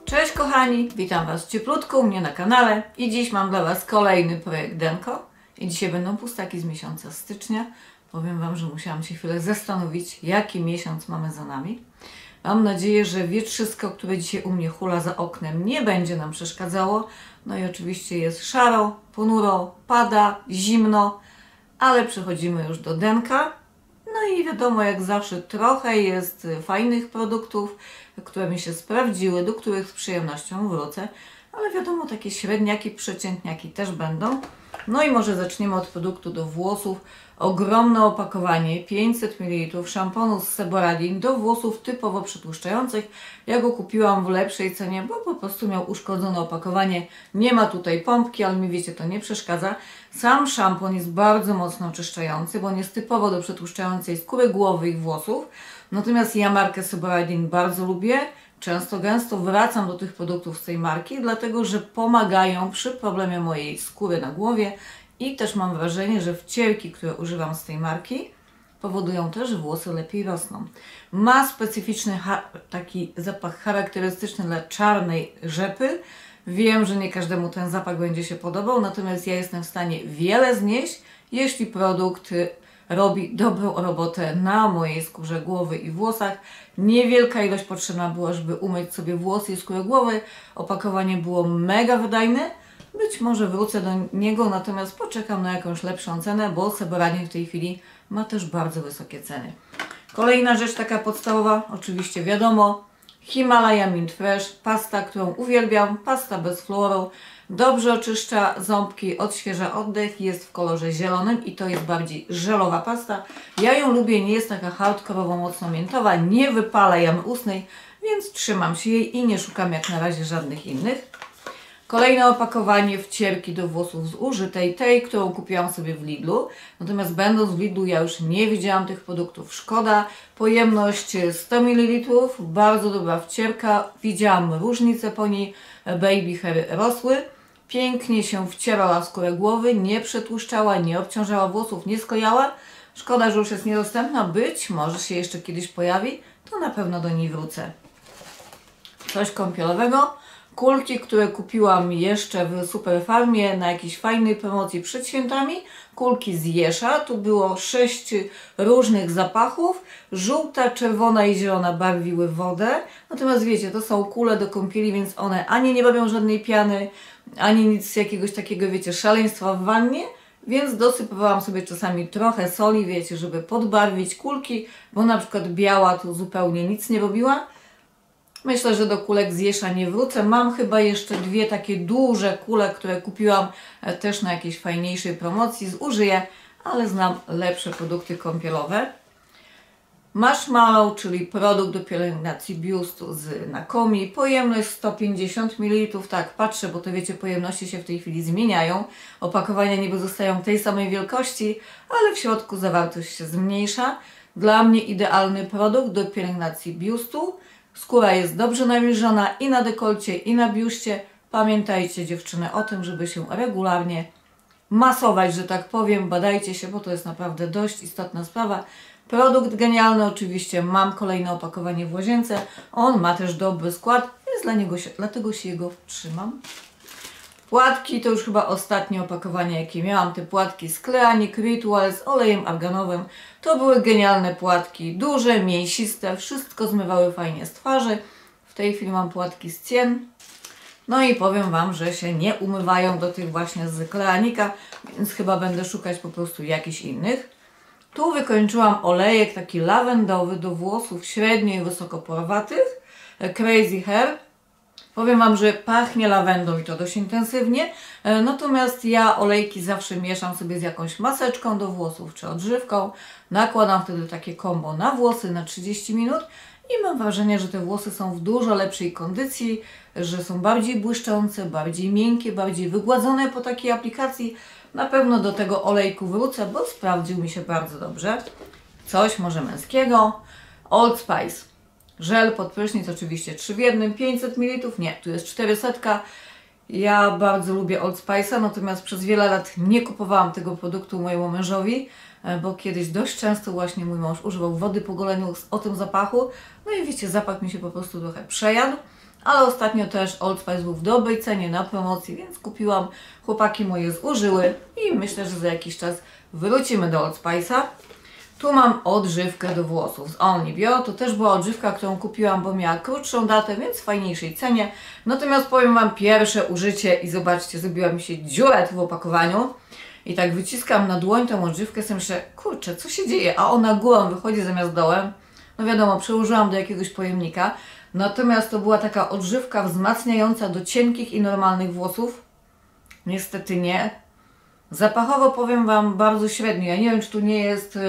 Cześć kochani, witam Was cieplutko u mnie na kanale i dziś mam dla Was kolejny projekt Denko i dzisiaj będą pustaki z miesiąca stycznia. Powiem Wam, że musiałam się chwilę zastanowić, jaki miesiąc mamy za nami. Mam nadzieję, że wietrzysko, które dzisiaj u mnie hula za oknem, nie będzie nam przeszkadzało. No i oczywiście jest szaro, ponuro, pada, zimno, ale przechodzimy już do Denka. No i wiadomo, jak zawsze trochę jest fajnych produktów, które mi się sprawdziły, do których z przyjemnością wrócę, ale wiadomo, takie średniaki, przeciętniaki też będą. No i może zaczniemy od produktu do włosów. Ogromne opakowanie, 500 ml szamponu z Seboradin do włosów typowo przetłuszczających. Ja go kupiłam w lepszej cenie, bo po prostu miał uszkodzone opakowanie. Nie ma tutaj pompki, ale mi wiecie, to nie przeszkadza. Sam szampon jest bardzo mocno oczyszczający, bo on jest typowo do przetłuszczającej skóry głowy i włosów. Natomiast ja markę Seboradin bardzo lubię. Często, gęsto wracam do tych produktów z tej marki, dlatego że pomagają przy problemie mojej skóry na głowie i też mam wrażenie, że wcierki, które używam z tej marki, powodują też, że włosy lepiej rosną. Ma specyficzny taki zapach charakterystyczny dla czarnej rzepy. Wiem, że nie każdemu ten zapach będzie się podobał, natomiast ja jestem w stanie wiele znieść, jeśli produkt robi dobrą robotę na mojej skórze głowy i włosach. Niewielka ilość potrzebna była, żeby umyć sobie włosy i skórę głowy. Opakowanie było mega wydajne. Być może wrócę do niego, natomiast poczekam na jakąś lepszą cenę, bo Seboradin w tej chwili ma też bardzo wysokie ceny. Kolejna rzecz taka podstawowa, oczywiście wiadomo, Himalaya Mint Fresh, pasta, którą uwielbiam, pasta bez fluoru. Dobrze oczyszcza ząbki, odświeża oddech, jest w kolorze zielonym i to jest bardziej żelowa pasta. Ja ją lubię, nie jest taka hardkorowo mocno miętowa, nie wypala jamy ustnej, więc trzymam się jej i nie szukam jak na razie żadnych innych. Kolejne opakowanie wcierki do włosów zużytej, tej, którą kupiłam sobie w Lidlu. Natomiast będąc w Lidlu ja już nie widziałam tych produktów, szkoda. Pojemność 100 ml, bardzo dobra wcierka, widziałam różnicę po niej, baby hairy rosły. Pięknie się wcierała w skórę głowy, nie przetłuszczała, nie obciążała włosów, nie sklejała. Szkoda, że już jest niedostępna, być może się jeszcze kiedyś pojawi, to na pewno do niej wrócę. Coś kąpielowego. Kulki, które kupiłam jeszcze w Superfarmie na jakiejś fajnej promocji przed świętami. Kulki z Jesza. Tu było 6 różnych zapachów. Żółta, czerwona i zielona barwiły wodę. Natomiast wiecie, to są kule do kąpieli, więc one ani nie robią żadnej piany, ani nic jakiegoś takiego, wiecie, szaleństwa w wannie. Więc dosypywałam sobie czasami trochę soli, wiecie, żeby podbarwić kulki, bo na przykład biała tu zupełnie nic nie robiła. Myślę, że do kulek z Jesza nie wrócę. Mam chyba jeszcze dwie takie duże kule, które kupiłam też na jakiejś fajniejszej promocji. Zużyję, ale znam lepsze produkty kąpielowe. Marshmallow, czyli produkt do pielęgnacji biustu z Nakomi. Pojemność 150 ml. Tak, patrzę, bo to wiecie, pojemności się w tej chwili zmieniają. Opakowania niby zostają tej samej wielkości, ale w środku zawartość się zmniejsza. Dla mnie idealny produkt do pielęgnacji biustu. Skóra jest dobrze nawilżona i na dekolcie, i na biuście. Pamiętajcie dziewczyny o tym, żeby się regularnie masować, że tak powiem. Badajcie się, bo to jest naprawdę dość istotna sprawa. Produkt genialny, oczywiście mam kolejne opakowanie w łazience. On ma też dobry skład, więc dlatego się jego trzymam. Płatki to już chyba ostatnie opakowanie, jakie miałam. Te płatki z Kleanik Ritual z olejem arganowym. To były genialne płatki. Duże, mięsiste, wszystko zmywały fajnie z twarzy. W tej chwili mam płatki z Cien. No i powiem Wam, że się nie umywają do tych właśnie z Kleanika, więc chyba będę szukać po prostu jakichś innych. Tu wykończyłam olejek taki lawendowy do włosów średnio i wysokoporowatych. Crazy Hair. Powiem Wam, że pachnie lawendą i to dość intensywnie, natomiast ja olejki zawsze mieszam sobie z jakąś maseczką do włosów czy odżywką. Nakładam wtedy takie kombo na włosy na 30 minut i mam wrażenie, że te włosy są w dużo lepszej kondycji, że są bardziej błyszczące, bardziej miękkie, bardziej wygładzone po takiej aplikacji. Na pewno do tego olejku wrócę, bo sprawdził mi się bardzo dobrze. Coś może męskiego. Old Spice. Żel pod prysznic, oczywiście 3 w 1, 500 ml, nie, tu jest 400. Ja bardzo lubię Old Spice'a, natomiast przez wiele lat nie kupowałam tego produktu mojemu mężowi, bo kiedyś dość często właśnie mój mąż używał wody po goleniu o tym zapachu. No i wiecie, zapach mi się po prostu trochę przejadł. ale ostatnio też Old Spice był w dobrej cenie na promocji, więc kupiłam. Chłopaki moje zużyły i myślę, że za jakiś czas wrócimy do Old Spice'a. Tu mam odżywkę do włosów z Only Bio. To też była odżywka, którą kupiłam, bo miała krótszą datę, więc w fajniejszej cenie. Natomiast powiem Wam pierwsze użycie i zobaczcie, zrobiła mi się dziura tu w opakowaniu. I tak wyciskam na dłoń tą odżywkę, sobie myślę, kurczę, co się dzieje? A ona górą wychodzi zamiast dołem. No wiadomo, przełożyłam do jakiegoś pojemnika. Natomiast to była taka odżywka wzmacniająca do cienkich i normalnych włosów. Niestety nie. Zapachowo powiem Wam bardzo średnio. Ja nie wiem, czy tu nie jest...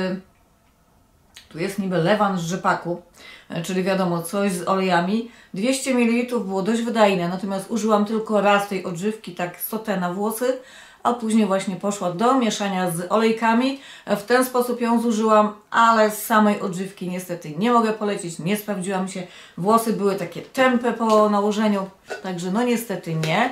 Tu jest niby lewan z rzepaku, czyli wiadomo, coś z olejami. 200 ml było dość wydajne, natomiast użyłam tylko raz tej odżywki, tak sotę na włosy, a później właśnie poszła do mieszania z olejkami. W ten sposób ją zużyłam, ale z samej odżywki niestety nie mogę polecić, nie sprawdziłam się. Włosy były takie tępe po nałożeniu, także no niestety nie.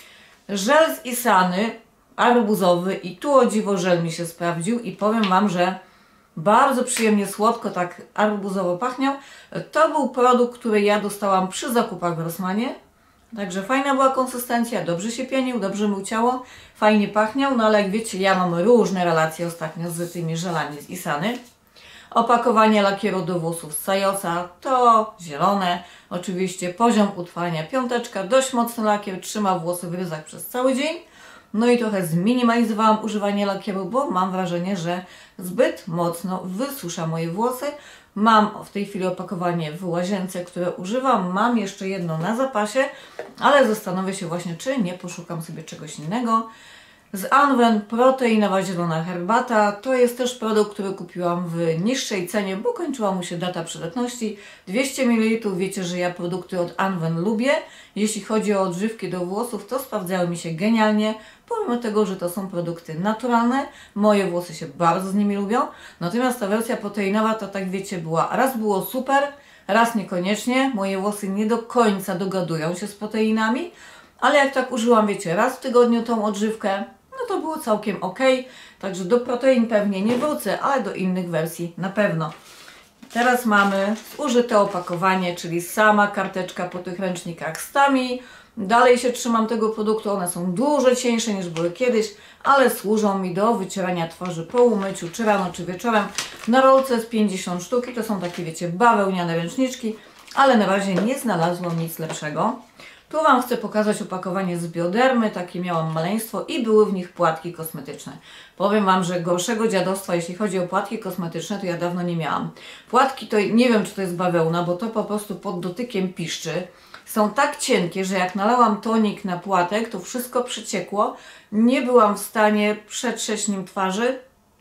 Żel z Isany, arbuzowy i tu o dziwo żel mi się sprawdził i powiem Wam, że bardzo przyjemnie słodko, tak arbuzowo pachniał. To był produkt, który ja dostałam przy zakupach w Rossmanie. Także fajna była konsystencja, dobrze się pienił, dobrze mył ciało, fajnie pachniał. No ale jak wiecie, ja mam różne relacje ostatnio z tymi żelami z Isany. Opakowanie lakieru do włosów z Sajosa to zielone. Oczywiście poziom utrwalania 5, dość mocny lakier, trzyma włosy w ryzach przez cały dzień. No i trochę zminimalizowałam używanie lakieru, bo mam wrażenie, że zbyt mocno wysusza moje włosy. Mam w tej chwili opakowanie w łazience, które używam. Mam jeszcze jedno na zapasie, ale zastanowię się właśnie, czy nie poszukam sobie czegoś innego. Z Anwen proteinowa zielona herbata. To jest też produkt, który kupiłam w niższej cenie, bo kończyła mu się data przydatności. 200 ml. Wiecie, że ja produkty od Anwen lubię. Jeśli chodzi o odżywki do włosów, to sprawdzały mi się genialnie. Pomimo tego, że to są produkty naturalne, moje włosy się bardzo z nimi lubią. Natomiast ta wersja proteinowa to tak wiecie, raz było super, raz niekoniecznie. Moje włosy nie do końca dogadują się z proteinami, ale jak tak użyłam, wiecie, raz w tygodniu tą odżywkę, no to było całkiem ok. Także do protein pewnie nie wrócę, ale do innych wersji na pewno. Teraz mamy zużyte opakowanie, czyli sama karteczka po tych ręcznikach z Tami. Dalej się trzymam tego produktu, one są dużo cieńsze niż były kiedyś, ale służą mi do wycierania twarzy po umyciu, czy rano, czy wieczorem. Na rolce jest 50 sztuk i to są takie, wiecie, bawełniane ręczniczki, ale na razie nie znalazłam nic lepszego. Tu Wam chcę pokazać opakowanie z Biodermy, takie miałam maleństwo i były w nich płatki kosmetyczne. Powiem Wam, że gorszego dziadostwa, jeśli chodzi o płatki kosmetyczne, to ja dawno nie miałam. Płatki to nie wiem, czy to jest bawełna, bo to po prostu pod dotykiem piszczy. Są tak cienkie, że jak nalałam tonik na płatek, to wszystko przeciekło. Nie byłam w stanie przetrzeć nim twarzy.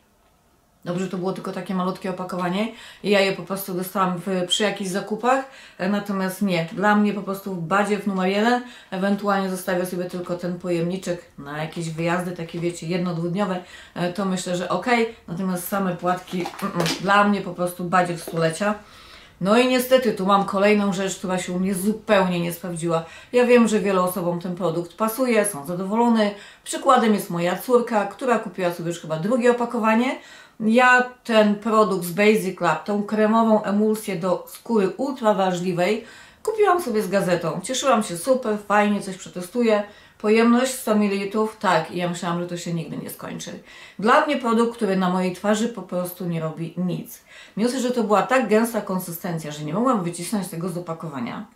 Dobrze, to było tylko takie malutkie opakowanie i ja je po prostu dostałam przy jakichś zakupach, natomiast nie, dla mnie po prostu badziew numer 1, ewentualnie zostawię sobie tylko ten pojemniczek na jakieś wyjazdy, takie wiecie, jedno-dwudniowe, to myślę, że ok, natomiast same płatki, dla mnie po prostu badziew stulecia. No i niestety tu mam kolejną rzecz, która się u mnie zupełnie nie sprawdziła. Ja wiem, że wielu osobom ten produkt pasuje, są zadowolone. Przykładem jest moja córka, która kupiła sobie już chyba drugie opakowanie. Ja ten produkt z Basic Lab, tą kremową emulsję do skóry ultra wrażliwej, kupiłam sobie z gazetą. Cieszyłam się super, fajnie, coś przetestuję. Pojemność 100 ml, tak, i ja myślałam, że to się nigdy nie skończy. Dla mnie produkt, który na mojej twarzy po prostu nie robi nic. Mimo że to była tak gęsta konsystencja, że nie mogłam wycisnąć tego z opakowania.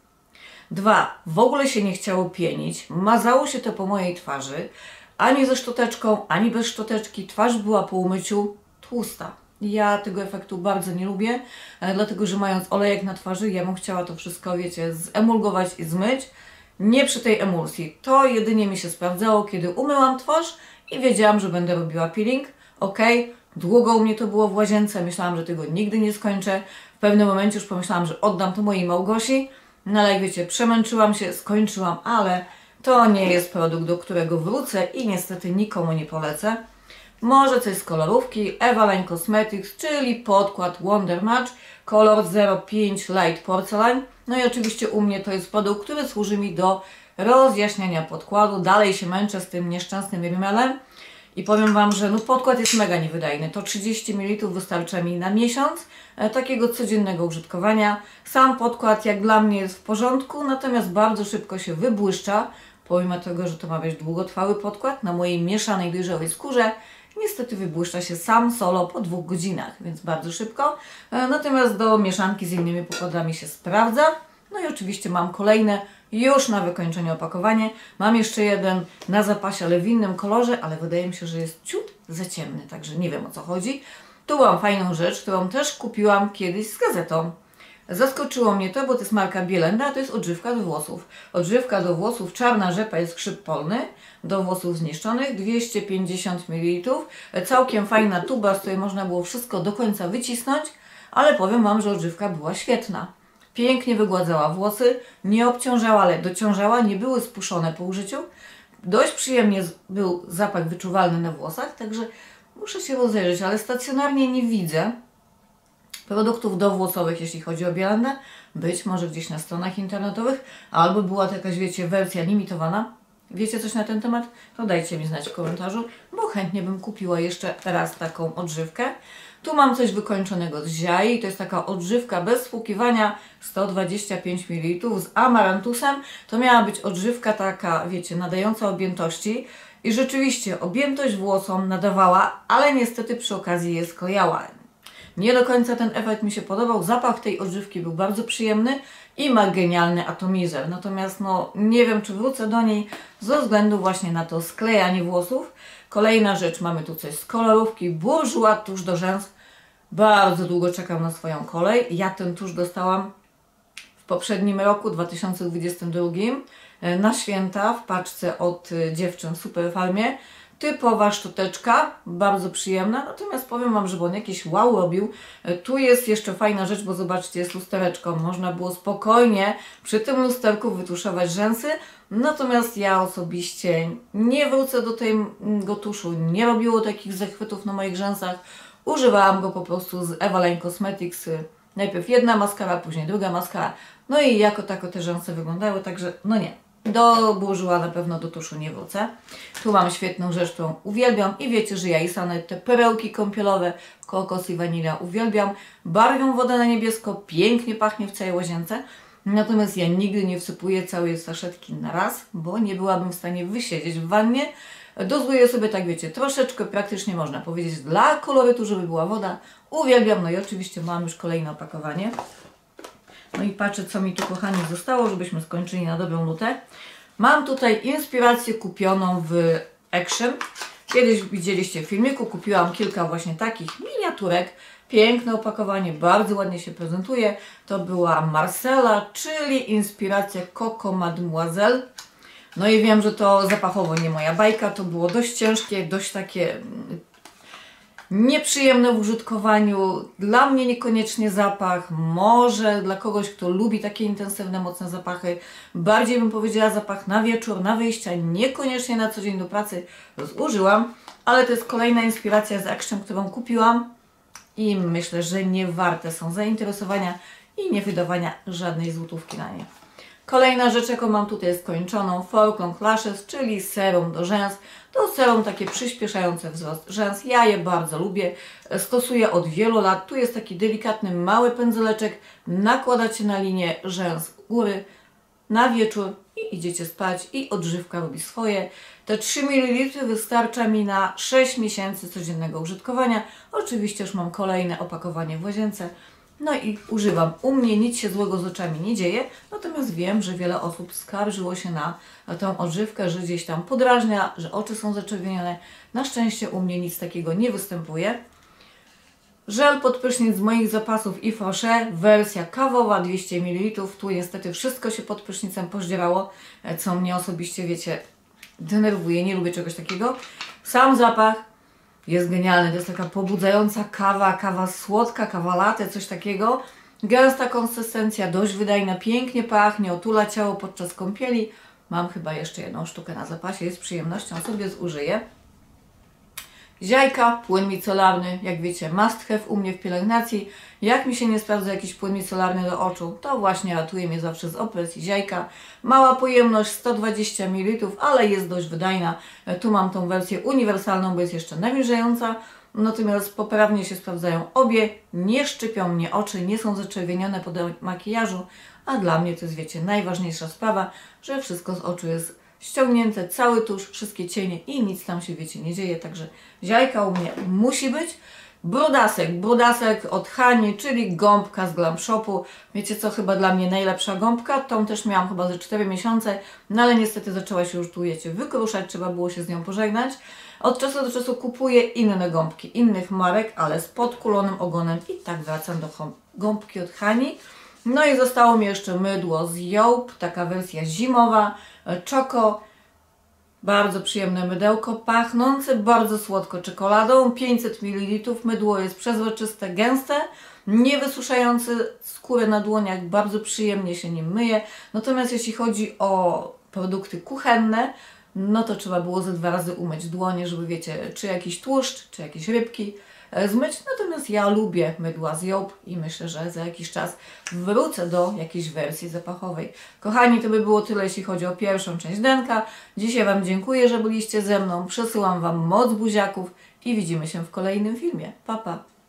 2. W ogóle się nie chciało pienić, mazało się to po mojej twarzy, ani ze szczoteczką, ani bez szczoteczki. Twarz była po umyciu tłusta. Ja tego efektu bardzo nie lubię, dlatego że mając olejek na twarzy, ja bym chciała to wszystko, wiecie, zemulgować i zmyć. Nie przy tej emulsji. To jedynie mi się sprawdzało, kiedy umyłam twarz i wiedziałam, że będę robiła peeling. Ok, długo u mnie to było w łazience, myślałam, że tego nigdy nie skończę. W pewnym momencie już pomyślałam, że oddam to mojej Małgosi. No ale jak wiecie, przemęczyłam się, skończyłam, ale to nie jest produkt, do którego wrócę i niestety nikomu nie polecę. Może coś z kolorówki, Evaline Cosmetics, czyli podkład Wonder Match, kolor 05 Light Porcelain. No i oczywiście u mnie to jest produkt, który służy mi do rozjaśniania podkładu. Dalej się męczę z tym nieszczęsnym rimelem. I powiem Wam, że no podkład jest mega niewydajny. To 30 ml wystarcza mi na miesiąc takiego codziennego użytkowania. Sam podkład jak dla mnie jest w porządku, natomiast bardzo szybko się wybłyszcza. Pomimo tego, że to ma być długotrwały podkład na mojej mieszanej dojrzałej skórze, niestety wybłyszcza się sam solo po 2 godzinach, więc bardzo szybko. Natomiast do mieszanki z innymi podkładami się sprawdza. No i oczywiście mam kolejne już na wykończenie opakowanie. Mam jeszcze jeden na zapasie, ale w innym kolorze, ale wydaje mi się, że jest ciut za ciemny, także nie wiem o co chodzi. Tu mam fajną rzecz, którą też kupiłam kiedyś z gazetą. Zaskoczyło mnie to, bo to jest marka Bielenda, a to jest odżywka do włosów. Odżywka do włosów, czarna rzepa jest grzyb polny, do włosów zniszczonych, 250 ml. Całkiem fajna tuba, z której można było wszystko do końca wycisnąć, ale powiem Wam, że odżywka była świetna. Pięknie wygładzała włosy, nie obciążała, ale dociążała, nie były spuszczone po użyciu. Dość przyjemnie był zapach wyczuwalny na włosach, także muszę się rozejrzeć, ale stacjonarnie nie widzę produktów dowłosowych, jeśli chodzi o Bielandę. Być może gdzieś na stronach internetowych, albo była to jakaś, wiecie, wersja limitowana. Wiecie coś na ten temat? To dajcie mi znać w komentarzu, bo chętnie bym kupiła jeszcze raz taką odżywkę. Tu mam coś wykończonego z ziai, to jest taka odżywka bez spłukiwania, 125 ml z amarantusem. To miała być odżywka taka, wiecie, nadająca objętości i rzeczywiście objętość włosom nadawała, ale niestety przy okazji je sklejała. Nie do końca ten efekt mi się podobał, zapach tej odżywki był bardzo przyjemny i ma genialny atomizer, natomiast no nie wiem, czy wrócę do niej ze względu właśnie na to sklejanie włosów. Kolejna rzecz, mamy tu coś z kolorówki, Bourjois tusz do rzęs. Bardzo długo czekam na swoją kolej. Ja ten tusz dostałam w poprzednim roku, 2022, na święta w paczce od dziewczyn w Superfarmie. Typowa szczoteczka, bardzo przyjemna, natomiast powiem Wam, że on jakiś wow robił. Tu jest jeszcze fajna rzecz, bo zobaczcie, jest lustereczko. Można było spokojnie przy tym lusterku wytuszować rzęsy, natomiast ja osobiście nie wrócę do tego tuszu, nie robiło takich zachwytów na moich rzęsach. Używałam go po prostu z Evaline Cosmetics. Najpierw jedna maskara, później druga maskara. No i jako tako te rzęsy wyglądały, także no nie. Do Bourjois na pewno do tuszu nie wrócę. Tu mam świetną rzecz, którą uwielbiam i wiecie, że ja i Sanet, te perełki kąpielowe, kokos i wanilia uwielbiam. Barwią wodę na niebiesko, pięknie pachnie w całej łazience. Natomiast ja nigdy nie wsypuję całej saszetki na raz, bo nie byłabym w stanie wysiedzieć w wannie. Dozuję sobie, tak wiecie, troszeczkę, praktycznie można powiedzieć, dla kolorytu, żeby była woda. Uwielbiam, no i oczywiście mam już kolejne opakowanie. No i patrzę, co mi tu, kochani, zostało, żebyśmy skończyli na dobrą nutę. Mam tutaj inspirację kupioną w Action. Kiedyś widzieliście w filmiku, kupiłam kilka właśnie takich miniaturek. Piękne opakowanie, bardzo ładnie się prezentuje. To była Marcella, czyli inspiracja Coco Mademoiselle. No i wiem, że to zapachowo nie moja bajka, to było dość ciężkie, dość takie nieprzyjemne w użytkowaniu. Dla mnie niekoniecznie zapach, może dla kogoś, kto lubi takie intensywne, mocne zapachy. Bardziej bym powiedziała zapach na wieczór, na wyjścia, niekoniecznie na co dzień do pracy zużyłam, ale to jest kolejna inspiracja z Action, którą kupiłam i myślę, że nie warte są zainteresowania i nie wydawania żadnej złotówki na nie. Kolejna rzecz, jaką mam tutaj skończoną, Falcon Lashes, czyli serum do rzęs. To serum takie przyspieszające wzrost rzęs. Ja je bardzo lubię, stosuję od wielu lat. Tu jest taki delikatny, mały pędzeleczek. Nakładacie na linię rzęs góry na wieczór i idziecie spać i odżywka robi swoje. Te 3 ml wystarcza mi na 6 miesięcy codziennego użytkowania. Oczywiście już mam kolejne opakowanie w łazience. No i używam. U mnie nic się złego z oczami nie dzieje, natomiast wiem, że wiele osób skarżyło się na tę odżywkę, że gdzieś tam podrażnia, że oczy są zaczerwienione. Na szczęście u mnie nic takiego nie występuje. Żel pod prysznic z moich zapasów Yves Rocher, wersja kawowa, 200 ml. Tu niestety wszystko się pod prysznicem pozdzierało, co mnie osobiście, wiecie, denerwuje. Nie lubię czegoś takiego. Sam zapach jest genialny, to jest taka pobudzająca kawa, kawa słodka, kawa latte, coś takiego. Gęsta konsystencja, dość wydajna, pięknie pachnie, otula ciało podczas kąpieli. Mam chyba jeszcze jedną sztukę na zapasie i z przyjemnością sobie zużyję. Ziajka, płyn micelarny, jak wiecie, must have u mnie w pielęgnacji. Jak mi się nie sprawdza jakiś płyn micelarny do oczu, to właśnie ratuje mnie zawsze z opresji ziajka. Mała pojemność 120 ml, ale jest dość wydajna. Tu mam tą wersję uniwersalną, bo jest jeszcze nawilżająca. Natomiast poprawnie się sprawdzają obie, nie szczypią mnie oczy, nie są zaczerwienione po makijażu, a dla mnie to jest, wiecie, najważniejsza sprawa, że wszystko z oczu jest ściągnięte, cały tusz, wszystkie cienie i nic tam się, wiecie, nie dzieje, także ziajka u mnie musi być. Brudasek od Hani, czyli gąbka z Glam Shopu. Wiecie co, chyba dla mnie najlepsza gąbka, tą też miałam chyba ze 4 miesiące, no ale niestety zaczęła się już tu, wiecie, wykruszać, trzeba było się z nią pożegnać. Od czasu do czasu kupuję inne gąbki, innych marek, ale z podkulonym ogonem i tak wracam do gąbki od Hani. No i zostało mi jeszcze mydło z Joop, taka wersja zimowa, czoko. Bardzo przyjemne mydełko, pachnące bardzo słodko czekoladą, 500 ml. Mydło jest przezroczyste, gęste, nie wysuszające skórę na dłoniach, bardzo przyjemnie się nim myje. Natomiast jeśli chodzi o produkty kuchenne, no to trzeba było ze 2 razy umyć dłonie, żeby, wiecie, czy jakiś tłuszcz, czy jakieś rybki zmyć. Natomiast ja lubię mydła z Joop i myślę, że za jakiś czas wrócę do jakiejś wersji zapachowej. Kochani, to by było tyle, jeśli chodzi o pierwszą część denka. Dzisiaj Wam dziękuję, że byliście ze mną. Przesyłam Wam moc buziaków i widzimy się w kolejnym filmie. Pa, pa!